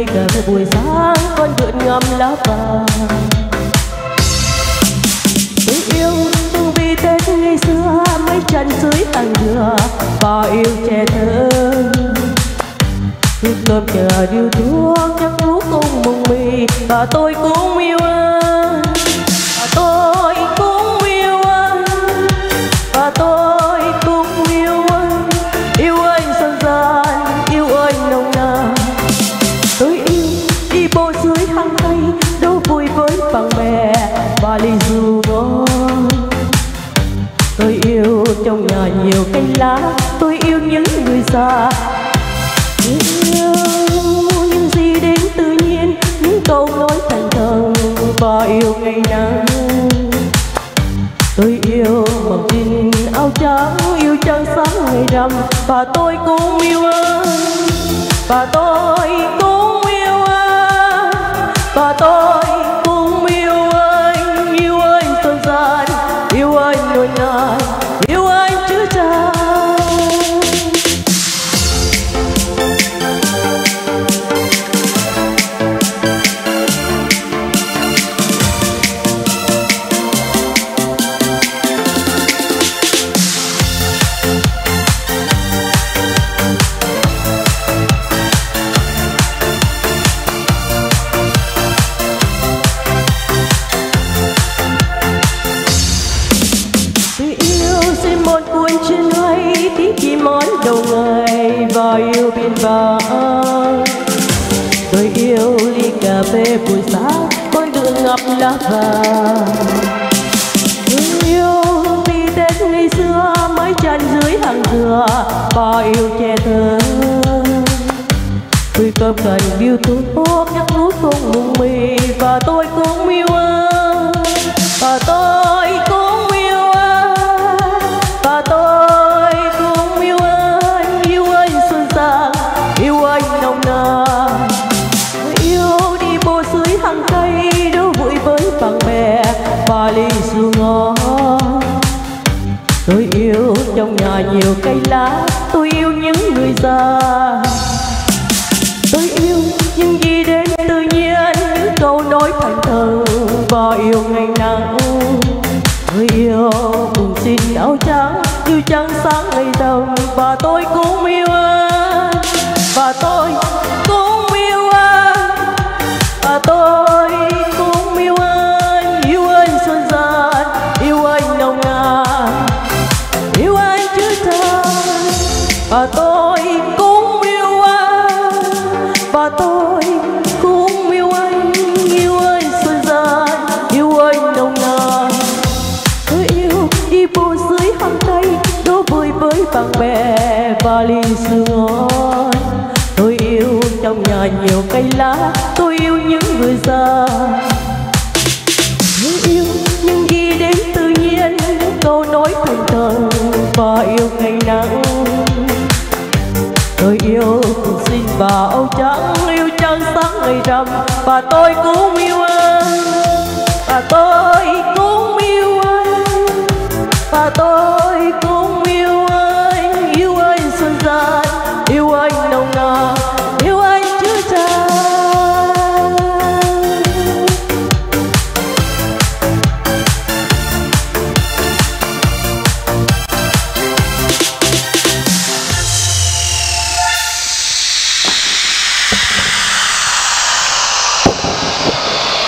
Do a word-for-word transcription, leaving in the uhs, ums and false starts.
cà phê buổi sáng con vượn ngắm lá vàng. Tôi yêu hương vị Tết ngày xưa, mấy chân dưới tầng dừa và yêu trẻ thơ. Thức cơm chờ điêu thuốc nhắc nhú cùng mùng mì, và tôi cũng yêu anh, và tôi cũng yêu anh, và tôi cũng yêu anh. Yêu anh dần dần, yêu anh nồng nàn. Tôi yêu đi bộ dưới hàng cây, đố vui với bạn bè và ly rượu ngon. Tôi yêu trong nhà nhiều cây lá, tôi yêu những người già. Yêu những gì đến tự nhiên, những câu nói thành thần và yêu ngày nắng. Tôi yêu mặc jean áo trắng, yêu trăng sáng ngày rằm, và tôi cũng yêu anh, và tôi cũng yêu anh, và tôi cũng yêu anh. Yêu anh dần dần, yêu anh nỗi nàn, yêu anh chứa chan. Đầu ngày và yêu biển vàng. Tôi yêu ly cà phê buổi sáng, con đường ngập lá vàng. Tôi yêu hương vị Tết ngày xưa, mái tranh dưới hàng dừa và yêu trẻ thơ. Tôi cơm cần biêu thuốc nhắc nhú cùng mùng mì, và tôi cũng yêu anh, và tôi cũng yêu anh, và tôi yêu anh nồng nàn. Tôi yêu đi bộ dưới hàng cây, đố vui với bạn bè và ly rượu ngon. Tôi yêu trong nhà nhiều cây lá, tôi yêu những người già. Tôi yêu những gì đến tự nhiên, những câu nói thành thần và yêu ngày nắng. Tôi yêu vùng xin áo trắng, yêu trăng sáng ngày rằm, và tôi cũng yêu anh, và tôi cũng yêu anh, và tôi cũng yêu anh. Yêu anh dần dần, yêu anh nồng nàn, yêu anh chứa chan. Và tôi cũng yêu anh, và tôi cũng yêu anh. Yêu anh dần dần, yêu anh nồng nàn. Tôi yêu đi bộ dưới hàng cây, đố vui với bạn bè và ly rượu ngon. Tôi yêu trong nhà nhiều cây lá, tôi yêu những người già. Tôi yêu những gì đến tự nhiên, những câu nói thành thần và yêu ngày nắng. Tôi yêu quần jean và áo trắng, yêu trăng sáng ngày rằm, và tôi cũng yêu anh, và tôi cũng yêu anh, và tôi cũng